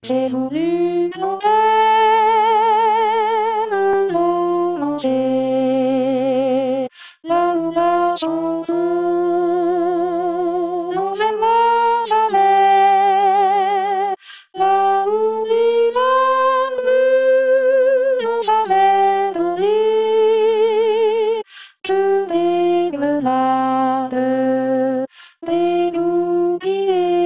J'ai voulu que nos peines l'ont mangé, là où la chanson n'en viendra jamais, là où les hommes n'ont jamais donné que des grenades, des boucliers.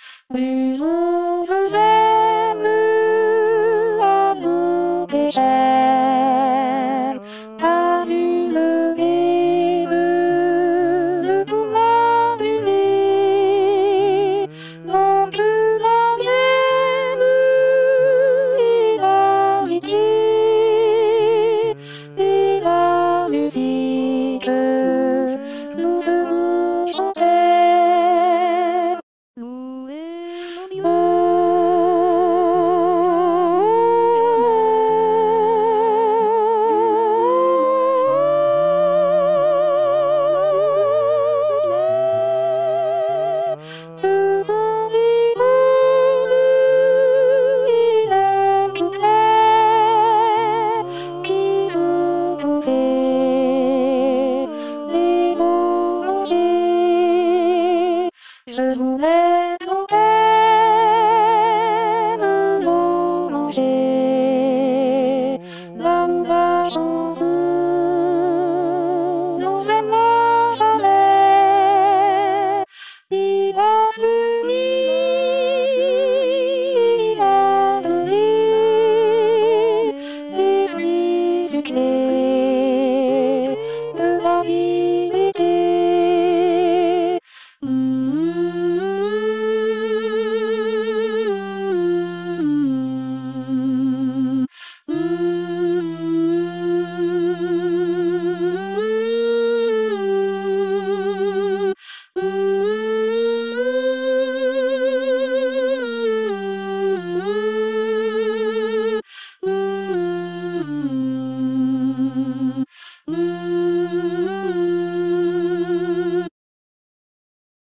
Buvons un verre à nos pécheurs.